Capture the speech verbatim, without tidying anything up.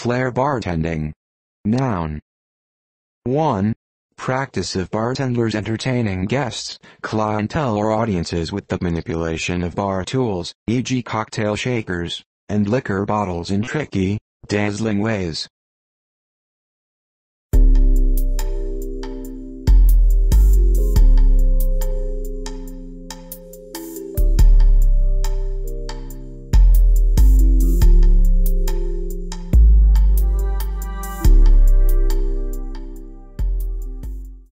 Flair bartending. Noun. one. Practice of bartenders entertaining guests, clientele or audiences with the manipulation of bar tools, for example cocktail shakers, and liquor bottles in tricky, dazzling ways.